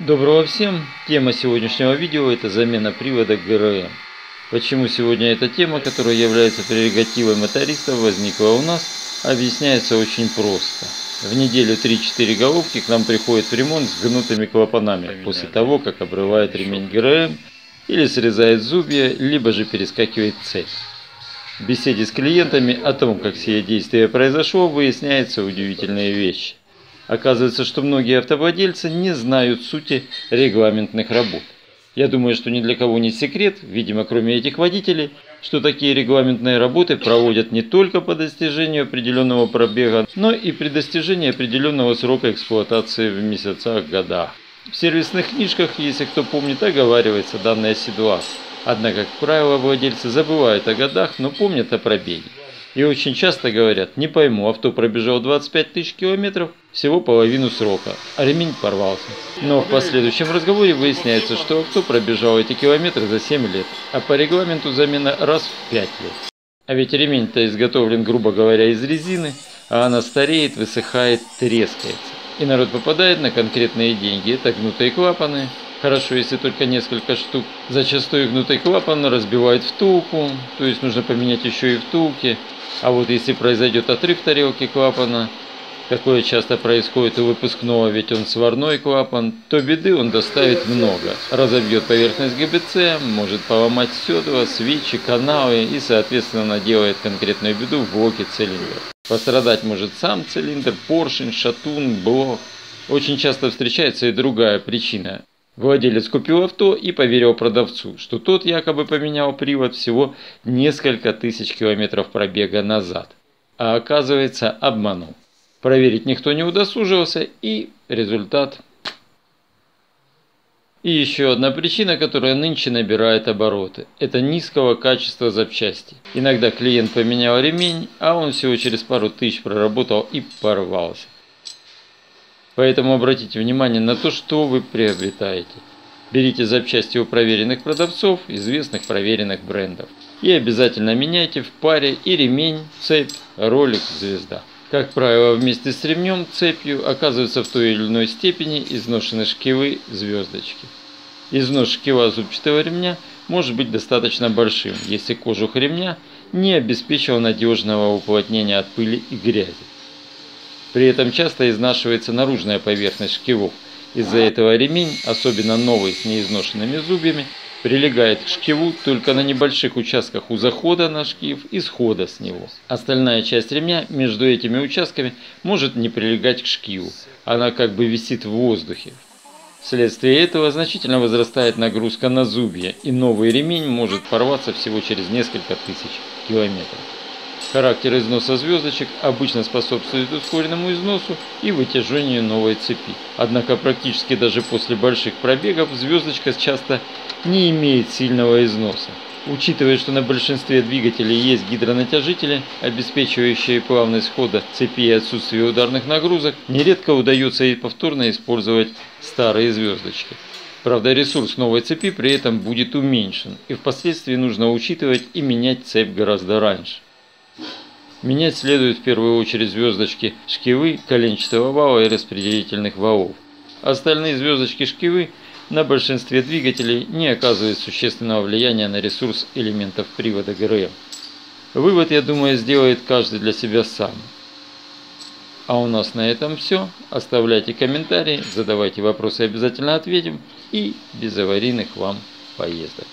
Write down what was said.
Доброго всем! Тема сегодняшнего видео – это замена привода ГРМ. Почему сегодня эта тема, которая является прерогативой мотористов, возникла у нас, объясняется очень просто. В неделю 3-4 головки к нам приходит в ремонт с гнутыми клапанами после того, как обрывает ремень ГРМ или срезает зубья, либо же перескакивает цепь. В беседе с клиентами о том, как сие действие произошло, выясняются удивительные вещи. Оказывается, что многие автовладельцы не знают сути регламентных работ. Я думаю, что ни для кого не секрет, видимо, кроме этих водителей, что такие регламентные работы проводят не только по достижению определенного пробега, но и при достижении определенного срока эксплуатации в месяцах, годах. В сервисных книжках, если кто помнит, оговаривается данная ситуация. Однако, как правило, владельцы забывают о годах, но помнят о пробеге. И очень часто говорят: не пойму, авто пробежал 25 тысяч километров, всего половину срока, а ремень порвался. Но в последующем разговоре выясняется, что авто пробежал эти километры за 7 лет, а по регламенту замена раз в 5 лет. А ведь ремень-то изготовлен, грубо говоря, из резины, а она стареет, высыхает, трескается. И народ попадает на конкретные деньги. Это гнутые клапаны. Хорошо, если только несколько штук. Зачастую гнутый клапан разбивает втулку, то есть нужно поменять еще и втулки. А вот если произойдет отрыв тарелки клапана, такое часто происходит у выпускного, ведь он сварной клапан, то беды он доставит много. Разобьет поверхность ГБЦ, может поломать седла, свечи, каналы и, соответственно, наделает конкретную беду в блоке цилиндра. Пострадать может сам цилиндр, поршень, шатун, блок. Очень часто встречается и другая причина. Владелец купил авто и поверил продавцу, что тот якобы поменял привод всего несколько тысяч километров пробега назад. А оказывается, обманул. Проверить никто не удосужился, и результат. И еще одна причина, которая нынче набирает обороты. Это низкого качества запчастей. Иногда клиент поменял ремень, а он всего через пару тысяч проработал и порвался. Поэтому обратите внимание на то, что вы приобретаете. Берите запчасти у проверенных продавцов, известных проверенных брендов. И обязательно меняйте в паре и ремень, цепь, ролик, звезда. Как правило, вместе с ремнем, цепью оказываются в той или иной степени изношены шкивы, звездочки. Износ шкива зубчатого ремня может быть достаточно большим, если кожух ремня не обеспечил надежного уплотнения от пыли и грязи. При этом часто изнашивается наружная поверхность шкивов. Из-за этого ремень, особенно новый с неизношенными зубьями, прилегает к шкиву только на небольших участках у захода на шкив и схода с него. Остальная часть ремня между этими участками может не прилегать к шкиву. Она как бы висит в воздухе. Вследствие этого значительно возрастает нагрузка на зубья, и новый ремень может порваться всего через несколько тысяч километров. Характер износа звездочек обычно способствует ускоренному износу и вытяжению новой цепи. Однако практически даже после больших пробегов звездочка часто не имеет сильного износа. Учитывая, что на большинстве двигателей есть гидронатяжители, обеспечивающие плавность хода цепи и отсутствие ударных нагрузок, нередко удается и повторно использовать старые звездочки. Правда, ресурс новой цепи при этом будет уменьшен, и впоследствии нужно учитывать и менять цепь гораздо раньше. Менять следует в первую очередь звездочки шкивы, коленчатого вала и распределительных валов. Остальные звездочки шкивы на большинстве двигателей не оказывают существенного влияния на ресурс элементов привода ГРМ. Вывод, я думаю, сделает каждый для себя сам. А у нас на этом все. Оставляйте комментарии, задавайте вопросы, обязательно ответим. И без аварийных вам поездок.